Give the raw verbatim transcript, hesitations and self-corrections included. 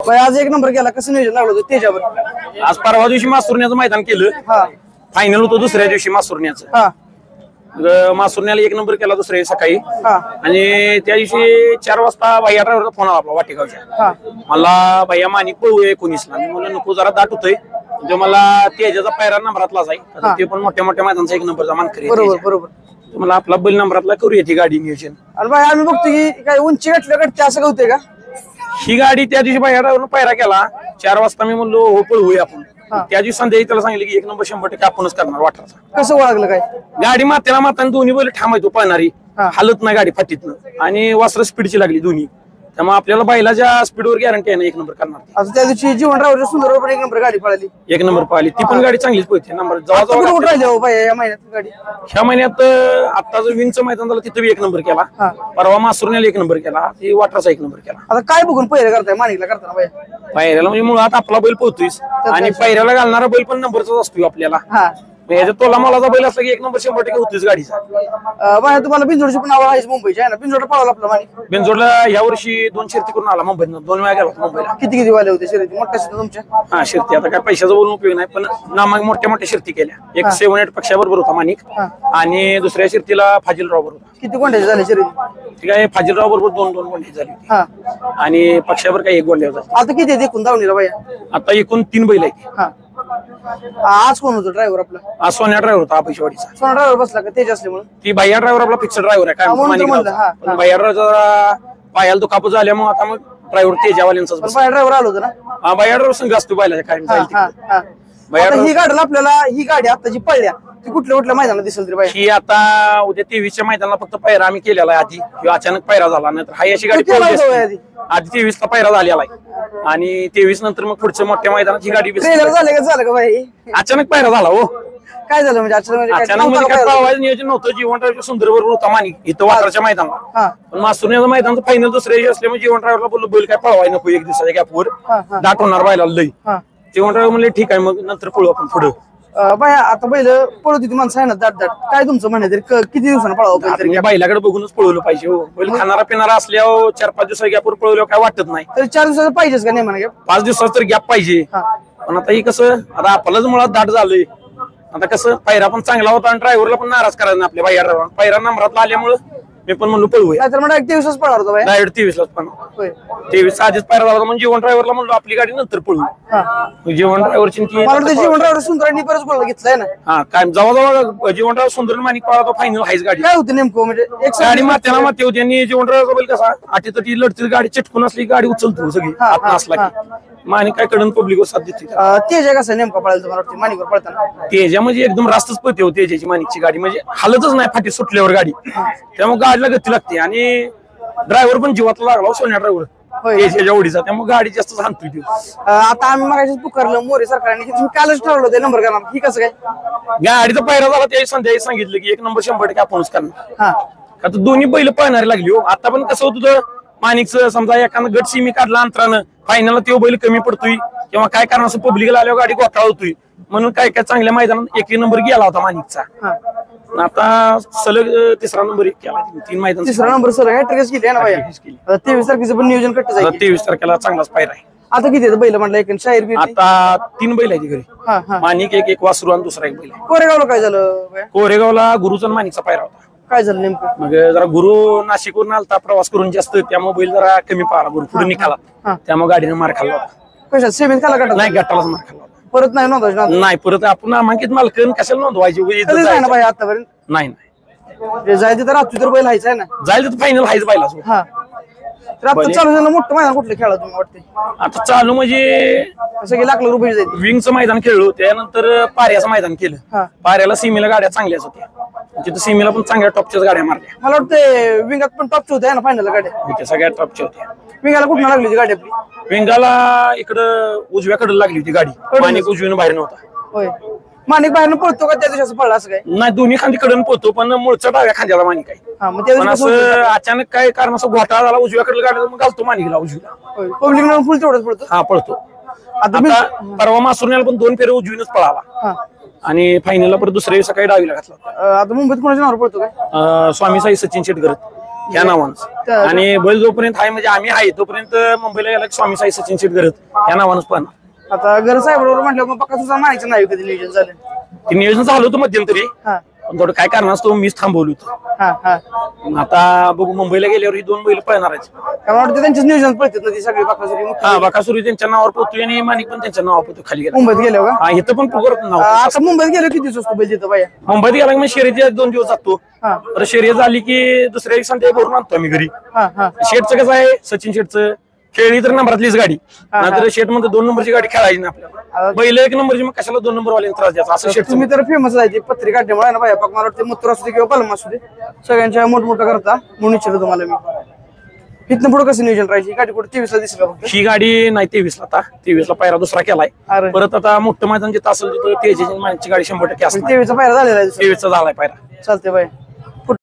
आज एक नंबर केला, कसं नियोजन लागलं होतं त्याच्यावर? आज परवा दिवशी मासुरण्याचं मैदान केलं, हा फायनल होतं दुसऱ्या दिवशी मासुरण्याचं. हा मासुरण्याला एक नंबर केला दुसऱ्या सकाळी. हा आणि त्या दिवशी चार वाजता भैया ड्रायव्हरचा फोन आला आपला वाटेगावच्या. हा मला भैया माणिक पळूया एकोणीसला. मी म्हणलं नको, जरा दाट होतोय. म्हणजे मला तेजाचा पायरा नंबरातलाच आहे, ते पण मोठ्या मोठ्या मैदानाचा एक नंबरचा मानकरी. बरोबर बरोबर. मला आपला बैल नंबरातला करूया ती गाडी नियोजन. आणि बाई आम्ही बघतो की काय उंची गाठल्या गाठते असं होतंय का? ही गाडी त्या दिवशी भैया ड्रायव्हरनं पायरा केला चार वाजता. मी म्हणलो हो पळवूया आपण. त्या दिवशी संध्याकाळी त्याला सांगितलं की एक नंबर शंभर टक्के आपणच करणार वाटराचा. कसं ओळखलं काय? गाडी मात्याला माताने दोन्ही बैल ठामायचो पळणारी, हालत नाही गाडी फाटीतनं, आणि वासर स्पीडची लागली दोन्ही. त्यामुळे आपल्याला बैलाच्या स्पीडवर गॅरंटी आहे ना एक नंबर करणार. आता त्या दिवशी जीवन ड्रायव्हर सुंदर पण एक नंबर गाडी पळाली, एक नंबर पळाली. ती पण गाडी चांगलीच पळते. नंबर जवळजवळ राहिले हो बाई या महिन्यात गाडी. ह्या महिन्यात आता जो विंगचं मैदान झालं तिथं एक नंबर केला, परवा मासुरण्याला एक नंबर केला, ती वाटराचा एक नंबर केला. आता काय बघून पहिरे करताय माणिकला करताना बाई? पायऱ्याला म्हणजे मुळात आपला बैल पोहतोयच, आणि पायऱ्याला घालणारा बैल पण नंबरचाच असतो आपल्याला. हा ह्याच्यात तोला मलाचा बैल असला की एक नंबर शंभर टक्के होतीच गाडीचा. बाहेर तुम्हाला बिंजोडची पण आवड आहे मुंबईची आहे ना? बिंजोड पळाला आपला माणिक. बिंजोडला या वर्षी दोन शर्ती करून आला मुंबईत, दोन वेळा गेला मुंबईला. किती किती वाले होते शर्यती? मोठ्या शर्यती तुमच्या? हा शर्ती आता काय पैशाचा बोलून उपयोग नाही, पण नामाग मोठ्या मोठ्या शर्ती केल्या. एक सेवन एट पक्षाबरोबर होता माणिक, आणि दुसऱ्या शर्तीला फाजीलराव बरोबर होता. किती गोंड्याचे झाले शर्यती? ठीक आहे, फाजीलराव बरोबर दोन दोन गोंडे झाली होती, हा आणि पक्षावर काही एक गोंडे होता. आता किती आहे एकूण धावणीला बाई? आता एकूण तीन बैल आहेत. हा आज कोण होतं ड्रायव्हर आपला? आज सोन्या ड्रायव्हर होता आपेशवाडीचा. सोना ड्रायव्हर बसला का तेज असल्यामुळे? ती भैया ड्रायव्हर आपला फिक्स ड्रायव्हर आहे हा, म्हणून तर म्हणलं, हा, काय. हा. भैया ड्रायव्हर पायाला दुखापत झाल्यामुळे आता मग ड्रायव्हर तेजावाल्यांचाच पण बाई ड्रायव्हर आलो होतं ना? हा भैया ड्रायव्हर संघ असतो बैलाच्या काय हा जाईल हा तिकडे. हा भैया आता ही ड्रायव्हर गाडी आपल्याला ही गाडी आता जी पळल्या ती कुठल्या कुठल्या मैदानात दिसेल तरी बाई? ही आता उद्या तेवीसच्या मैदानाला फक्त पायरा आम्ही केलेला आहे आधी, किंवा अचानक पायरा झाला, नंतर हा अशी गाडी किती पळली लावतो असती. आधी? आधी तेवीस ला पायरा झालेला आहे, आणि तेवीस नंतर मग पुढच्या मोठ्या मैदानात ही गाडी ट्रेलर बसली. झालं का झालं का बाई? अचानक पायरा झाला हो. काय झालं म्हणजे अचानक? म्हणजे काय अचानक म्हणजे नव्हता काय का पाहिलं? पळवायचं नियोजन नव्हतं. जीवन सुंदर बरोबर होता माणिक इथं वाटराच्या मैदानात, हा पण मासुरण्याचं मैदानचं फायनल दुसऱ्या दिवशी असल्यामुळे जीवन ड्रायव्हरला बोललो बैल काय पळवाय नको एक दिवसाच्या गॅपवर, हा, हा. दाट होणार बैलाला लई. हा जीवन ड्रायव्हर म्हणले ठीक आहे, मग नंतर पळू आपण पुढं. अं, बाई आता पहिलं पळत होती माणसं आहे ना दाट दाट, काय तुमचं म्हणणं तरी क- किती दिवसानं पळावं बैल तरी? म्हणजे बैलाकडे बघूनच पळवलं पाहिजे हो. बैल खाणारा पिणारा असल्यावर चार पाच दिवसाच्या गॅपवर पळवल्यावर काय वाटत नाही. तरी चार दिवसाचं पाहिजेच का नाही म्हणा? पाच दिवसाचा तर गॅप पाहिजे. हा पण आता ही कसं, आता आपल्यालाच मुळात दाट झालंय. आता कसं पायरा पण चांगला होता, आणि ड्रायव्हरला पण नाराज करायचा नाही आपल्या बाहेर. पायरा नंबरातला आल्यामुळे मी पण म्हणलो पळवूया. नाहीतर म्हणा एक दिवसच पळणार होता बाई. डायरेक्ट तेवीस लाच पण होय तेवीस आधीच पायरा झाला, म्हणजे जीवन ड्रायव्हरला म्हणलो आपली गाडी नंतर पळू. हा जीवन ड्रायव्हरची ती मला वाटतं जीवन ड्रायव्हर सुंदरांनी बरंच गोळा घेतलाय ना? हा काय जवळजवळ जीवन ड्रायव्हर सुंदर माणिक पळा तो फायनल हायच गाडी. काय होतं नेमकं म्हणजे एक गाडी मात्याला माते होती, आणि जीवन ड्रायव्हर बैल कसा आठी तटी लढती गाडी चिटकून असली गाडी उचलतो सगळी हा, आत हा, नसला की. माणिक काय कडून पब्लिक साथ देते. अं, तेज आहे कसं नेमकं पळायला तुम्हाला वाटतं माणिकवर पळताना? तेजा म्हणजे एकदम रास्तच पळते होती तेजाची माणिकची गाडी, म्हणजे हालतच नाही फाटी सुटल्यावर गाडी. त्यामुळे गाडीला गती लागते, आणि ड्रायव्हर पण जीवातला लागला हो सोन्या ड्रायव्हर तेजाच्या ओढीचा. त्यामुळे गाडी जास्त सांगतोय ती. अं, आता आम्ही मगाशीच पुकारलं मोरे सरकारने की तुम्ही कालच ठरवलं होते नंबर करणार, ही कसं काय? गाडीचा पायरा झाला त्याही संध्याकाळी सांगितलं की एक नंबर शंभर टक्के आपणच करणार. हा का तर दोन्ही बैल पळणारी लागली हो. आता पण कसं होतं माणिकचं, समजा एखादं गट सिमी काढला अंतरानं, फायनलला तो बैल कमी पडतोय, किंवा काय कारण असं पब्लिकला आल्यावर गाडी गोठाळ होतोय, म्हणून काय काय चांगल्या मैदानात एक नंबर गेला होता माणिकचा. हा आता सलग अं, तिसरा नंबर एक केला तीन मैदान. तिसरा नंबर सर हॅट्रिकच केली आहे ना बाई? केली. आता तेवीस तारखेचं पण नियोजन कट्ट आता जाईल. तेवीस तारखेला चांगलाच पायरा आहे. आता किती आहेत बैल म्हटलं? एक शाहीर बी आता तीन बैल आहेत घरी. हा हा माणिक एक एक वासरू आणि दुसरा एक बैल आहे. कोरेगावला काय झालं बाई? कोरेगावला गुरुचा आणि माणिकचा पायरा होता. काय झालं नेमकं? मग जरा गुरु नाशिकवरून आलता प्रवास करून जास्त, त्यामुळे बैल जरा कमी पाहिला गुरु पुढे हा. निघाला, त्यामुळे गाडीने मार खाल्ला होता. कशात सेमीत खाला काढा? नाही गटालाच मार खाल्ला होता. परत नाही नोंदवायचं? नाही परत आपण नामांकित मालकन कशाला नोंदवायची उगाच इज्जत कधीच नाही ना जायची. बाई आतापर्यंत? नाही नाही जायचं तर रात्री तर बैल हायचा आहे ना? जायला तर फायनल हायच बायला. हा तर आता चालू झालं मोठं मैदान कुठलं खेळा तुम्ही वाटते? आता चालू म्हणजे असं की लाख लाख रुपये जाईल. विंगचं मैदान खेळलो, त्यानंतर पाऱ्याचं मैदान केलं. हा पाऱ्याला सीमेला गाड्या चांगल्याच होत्या, तिथं सीमेला पण चांगल्या टॉपच्याच गाड्या मारल्या मला वाटतं विंगात पण टॉपचे होते ना फायनल गाड्या? होत्या, सगळ्या टॉपच्या होत्या. विंगाला कुठं लागली होती गाडी आपली? विंगाला इकडं उजव्याकडे लागली होती गाडी, माणिक उजवीनं बाहेर नव्हता. होय माणिक बाहेरनं पळतो का त्या दिवशी असं पडला असं काय? नाही दोन्ही खांदी कडून पोहतो, पण मूळचा डाव्या खांद्याला माणिक आहे. हा मग त्या पण दिवशी असं अचानक काय कारण असं घोटाळा झाला उजव्याकडे गाडी, मग घालतो माणिकला उजवीला. पब्लिक फुल तेवढंच पडतो. हा पळतो. आता आता परवा मासुरण्याला पण दोन फेरे उजवीनच पळाला, हा आणि फायनलला परत दुसऱ्या सकाळी डावीला घातला. अं, आता मुंबईत कोणाच्या नावावर पडतो काय? अं, स्वामी साई सचिन शेटकर ह्या नावानं त्या- आणि बैल जोपर्यंत आहे म्हणजे आम्ही आहे तोपर्यंत मुंबईला गेला की स्वामी साई सचिन शेट गरज ह्या नावानंच पाहणार. आता घर साहेबांवर म्हटलं मग पक्का तुझा माहिती नाही कधी नियोजन झालं. ते नियोजन झालं होतं मध्यंतरी हा पण थोडं काय कारणास्तव मीच थांबवली होतं. हा हा मग आता बघू मुंबईला गेल्यावर ही दोन बैल पळणार आहेत. कारण वाटतं त्यांच्याच नियोजन पळतात ना ती सगळी पक्कासुरी हा बाकासुरी त्यांच्या नावावर पोहतोय आणि माणिक पण त्यांच्या नावावर पोहतो खाली गेला. मुंबईत गेलो का? हा इथं पण पुगरत नाव आता मुंबईत गेलो किती दिवस बैल तिथं बाया? मुंबईत गेला की मग शर्यती दोन दिवस जातो. हा तर शर्यत झाली की दुसऱ्या दिवशी संध्याकाळी भरून आणतो आम्ही घरी. हा हा शेटचं कसं आहे सचिन शेटचं खेळली तर नंबरातलीच गाडी नाहीतर शेट मध्ये दोन नंबरची गाडी खेळायची ना आपल्याला बैल एक नंबरची मग कशाला दोन नंबर वाले त्रास द्यायचा असं शेट. तुम्ही तर फेमस आहे ती पत्रिका काढल्यामुळे ना बाया पक मला वाटतं मूत्र असू दे किंवा बलम असू दे सगळ्यांच्या मोठमोठं करता म्हणून विचारलं तुम्हाला मी. इथनं पुढे कसं नियोजन राहायची गाडी कुठे तेवीस ला दिसलं फक्त. ही गाडी नाही तेवीस ला आता तेवीस ला पायरा दुसरा केलाय. अरे परत आता मोठं मैदान जिथं असेल तिथं तेजाची माणची गाडी शंभर टक्के असणार. तेवीसचा पायरा झालेला आहे दुसरा. तेवीसचा झालाय पायरा. चालते बाय.